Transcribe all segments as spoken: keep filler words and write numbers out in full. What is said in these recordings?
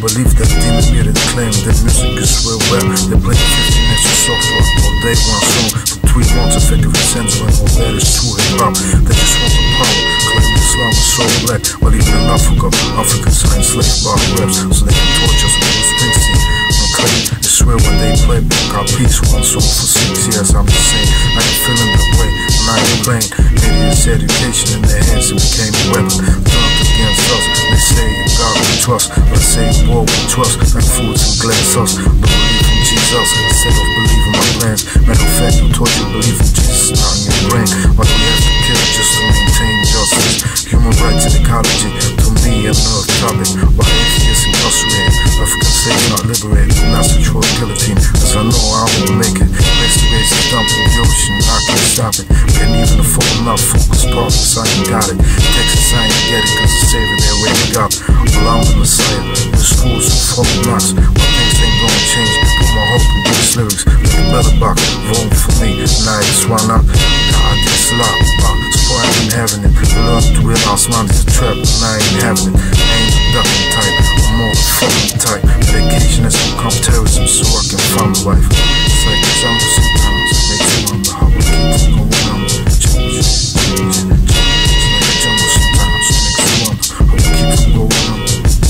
believe that demon made it claim that music is real rap. They play fifty minutes of soft rock all day, one song for three months, effectively censoring all that is true hip-hop. They just want the power, claim Islam is so black, while even in Africa, Africans are enslaved by raps, so they can torture us with Bruce Springsteen. Unclean, I swear when they play got peace, one song for six years, I'm the same. I ain't feeling that way, and I ain't playing. Idiots education in their hands, it became a weapon. Turned against us, they say in God we trust, but I say in war we trust, like foods and glass us. Don't believe in Jesus instead of believing my plans. Matter of fact, you taught you believe in Jesus, not in your brain. Why do we have to kill just to maintain justice? Human rights and ecology, to me, another topic. Why atheists incarcerated, African slaves not liberated, and that's the true guillotine. Cause I know I won't make it. Race to race is dumping the ocean, I can't stop it. Can't even afford enough focus partners, I ain't got it. Texas, I ain't get it, cause the savior there where we got. Well, I'm the messiah, the schools and folk knocks. But things ain't gonna change, put my hope in these lyrics. With the better box, vote for me, now it's one up. God, it's a lot, so I ain't having it. I learned to realize mine is a trap, and I ain't having it. I ain't the ducking type, I'm more the fucking type. Medication has become terrorism, so I can find a wife. It's like the jungle sometimes, it makes you wonder how I keep from going on. Change, change, change. It's like the jungle sometimes, it makes you wonder how I keep from going on.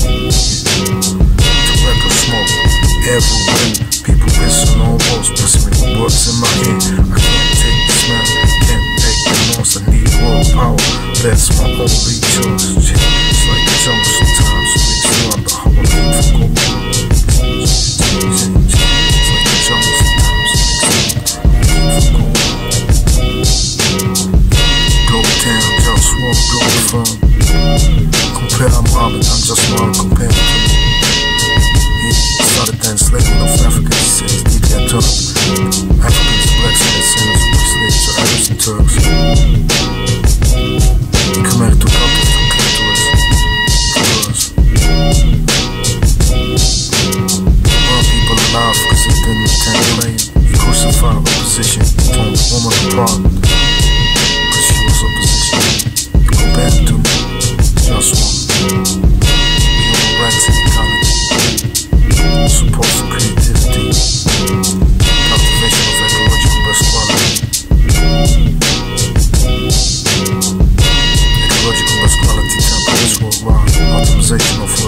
Tobacco smoke, everywhere. People pissing on walls, pressing me with words in my head. I can't take the smell, can't take the noise. I need world power, that's my only choice. It's like the jungle sometimes, it makes you wonder how I keep from going on. It's like the jungle sometimes, it makes you wonder how I keep from going on. Global town, JustWar, Globalfirm. Compare I'm Robin, I'm just one compared to me. Started the enslavement of Africans, cities need their turn. Africans, blacks, and their sinners were slaves to Arabs and Turks. He committed to cut off the clitoris for us. Burn people alive because they didn't attend playing. He crucified opposition, he torn the woman apart because she was opposition. Compared to JustWar, human rights and ecology. Support for creativity, cultivation of ecological best quality, ecological best quality templates worldwide, optimization of